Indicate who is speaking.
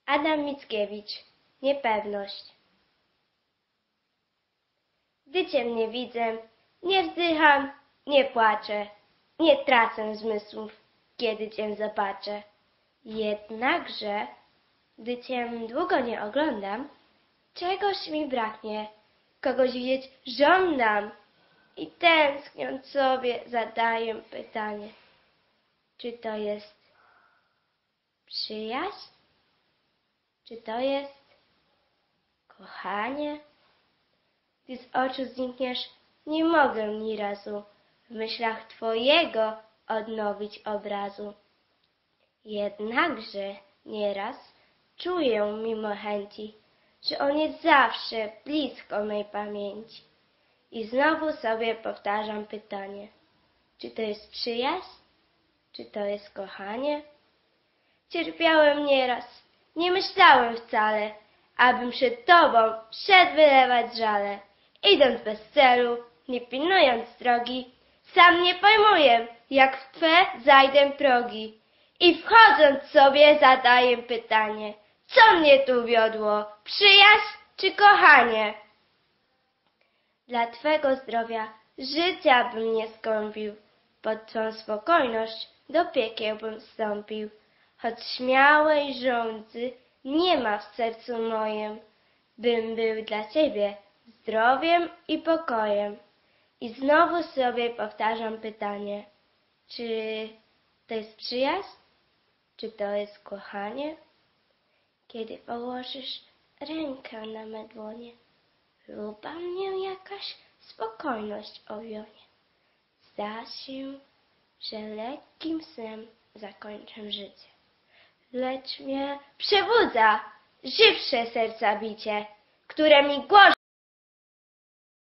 Speaker 1: Adam Mickiewicz. Niepewność. Gdy cię nie widzę, nie wzdycham, nie płaczę, nie tracę zmysłów, kiedy cię zobaczę. Jednakże, gdy cię długo nie oglądam, czegoś mi braknie, kogoś widzieć żądam i tęskniąc sobie zadaję pytanie, czy to jest przyjaźń? Czy to jest kochanie? Gdy z oczu znikniesz, nie mogę ni razu w myślach twojego odnowić obrazu. Jednakże nieraz czuję mimo chęci, że on jest zawsze blisko mej pamięci. I znowu sobie powtarzam pytanie, czy to jest przyjaźń? Czy to jest kochanie? Cierpiałem nieraz, nie myślałem wcale, abym przed tobą szedł wylewać żale. Idąc bez celu, nie pilnując drogi, sam nie pojmuję, jak w twe zajdę progi. I wchodząc sobie zadaję pytanie, co mnie tu wiodło, przyjaźń czy kochanie? Dla twego zdrowia życia bym nie skąpił, pod twą spokojność do piekieł bym wstąpił. Choć śmiałej żądzy nie ma w sercu mojem, bym był dla ciebie zdrowiem i pokojem. I znowu sobie powtarzam pytanie, czy to jest przyjaźń? Czy to jest kochanie? Kiedy położysz rękę na me dłonie, luba mnie jakaś spokojność owionie. Zda się, że lekkim snem zakończę życie. Lecz mnie przebudza żywsze serca bicie, które mi głosi